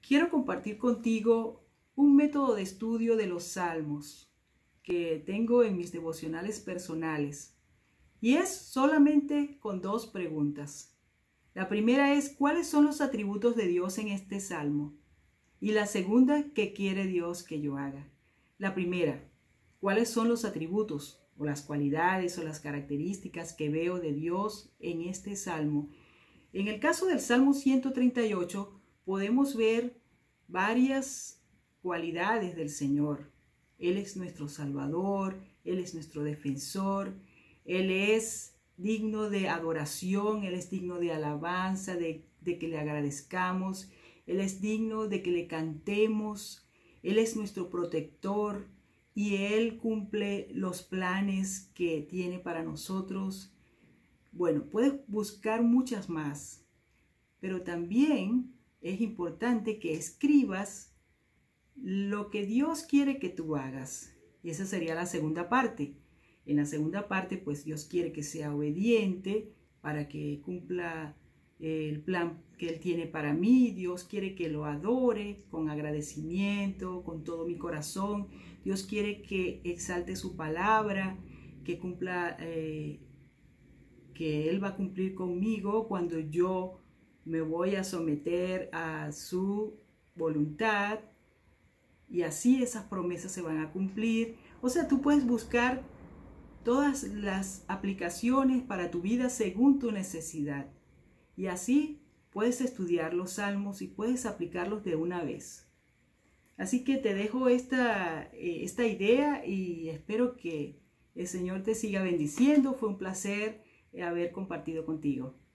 Quiero compartir contigo un método de estudio de los salmos que tengo en mis devocionales personales. Y es solamente con dos preguntas. La primera es, ¿cuáles son los atributos de Dios en este salmo? Y la segunda, ¿qué quiere Dios que yo haga? La primera, ¿cuáles son los atributos o las cualidades o las características que veo de Dios en este salmo? En el caso del Salmo 138 podemos ver varias cualidades del Señor. Él es nuestro Salvador, Él es nuestro defensor, Él es digno de adoración, Él es digno de alabanza, de que le agradezcamos, Él es digno de que le cantemos, Él es nuestro protector y Él cumple los planes que tiene para nosotros. Bueno, puedes buscar muchas más, pero también es importante que escribas lo que Dios quiere que tú hagas. Y esa sería la segunda parte. En la segunda parte, pues Dios quiere que sea obediente para que cumpla el plan que Él tiene para mí. Dios quiere que lo adore con agradecimiento, con todo mi corazón. Dios quiere que exalte su palabra, que cumpla, que Él va a cumplir conmigo cuando yo me voy a someter a su voluntad. Y así esas promesas se van a cumplir. O sea, tú puedes buscar todas las aplicaciones para tu vida según tu necesidad. Y así puedes estudiar los salmos y puedes aplicarlos de una vez. Así que te dejo esta idea y espero que el Señor te siga bendiciendo. Fue un placer haber compartido contigo.